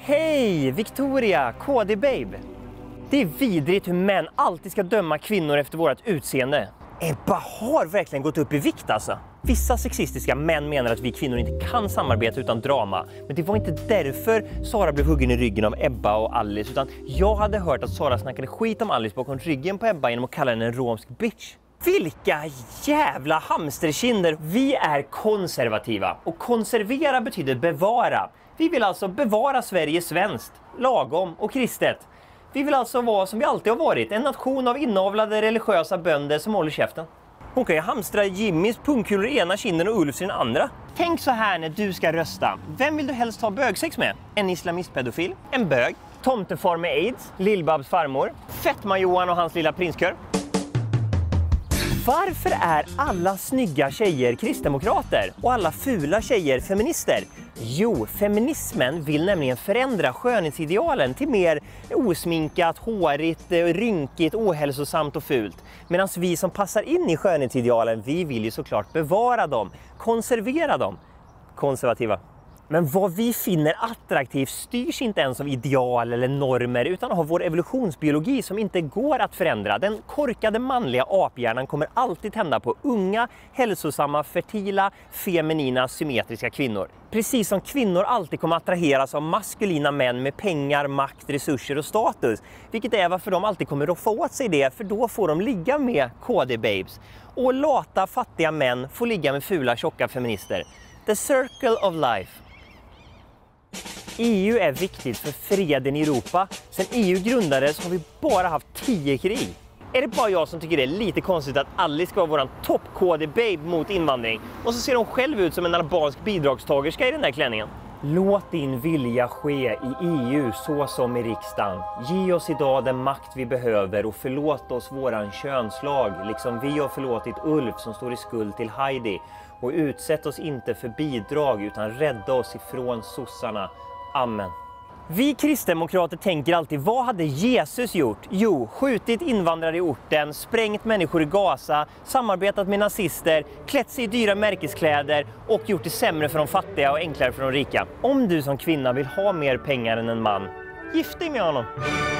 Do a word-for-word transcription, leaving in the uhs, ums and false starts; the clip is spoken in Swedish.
Hej, Victoria, K D Babe. Det är vidrigt hur män alltid ska döma kvinnor efter vårt utseende. Ebba har verkligen gått upp i vikt alltså. Vissa sexistiska män menar att vi kvinnor inte kan samarbeta utan drama. Men det var inte därför Sara blev huggen i ryggen av Ebba och Alice. Utan jag hade hört att Sara snackade skit om Alice bakom ryggen på Ebba genom att kalla henne en romsk bitch. Vilka jävla hamsterkinder! Vi är konservativa. Och konservera betyder bevara. Vi vill alltså bevara Sverige svenskt, lagom och kristet. Vi vill alltså vara som vi alltid har varit. En nation av inavlade religiösa bönder som håller käften. Hon kan ju hamstra Jimmys pungkulor i ena kinden och Ulfs i den andra. Tänk så här när du ska rösta. Vem vill du helst ha bögsex med? En islamistpedofil? En bög? Tomtefar med AIDS? Lillbabs farmor? Fettman-Johan och hans lilla prinskör? Varför är alla snygga tjejer kristdemokrater och alla fula tjejer feminister? Jo, feminismen vill nämligen förändra skönhetsidealen till mer osminkat, hårigt, rynkigt, ohälsosamt och fult. Medan vi som passar in i skönhetsidealen, vi vill ju såklart bevara dem, konservera dem. Konservativa. Men vad vi finner attraktivt styrs inte ens av ideal eller normer utan av vår evolutionsbiologi som inte går att förändra. Den korkade manliga aphjärnan kommer alltid tända på unga, hälsosamma, fertila, feminina, symmetriska kvinnor. Precis som kvinnor alltid kommer attraheras av maskulina män med pengar, makt, resurser och status. Vilket är varför de alltid kommer roffa åt sig det, för då får de ligga med K D-babes. Och lata, fattiga män får ligga med fula, tjocka feminister. The circle of life. E U är viktigt för freden i Europa. Sen E U grundades har vi bara haft tio krig. Är det bara jag som tycker det är lite konstigt att Alice ska vara våran topp-K D-babe mot invandring? Och så ser hon själv ut som en albansk bidragstagerska i den där klänningen. Låt din vilja ske i E U så som i riksdagen. Ge oss idag den makt vi behöver och förlåt oss våran könslag. Liksom vi har förlåtit Ulf som står i skuld till Heidi. Och utsätt oss inte för bidrag utan rädda oss ifrån sossarna. Amen. Vi kristdemokrater tänker alltid, vad hade Jesus gjort? Jo, skjutit invandrare i orten, sprängt människor i Gaza, samarbetat med nazister, klätt sig i dyra märkeskläder och gjort det sämre för de fattiga och enklare för de rika. Om du som kvinna vill ha mer pengar än en man, gift dig med honom.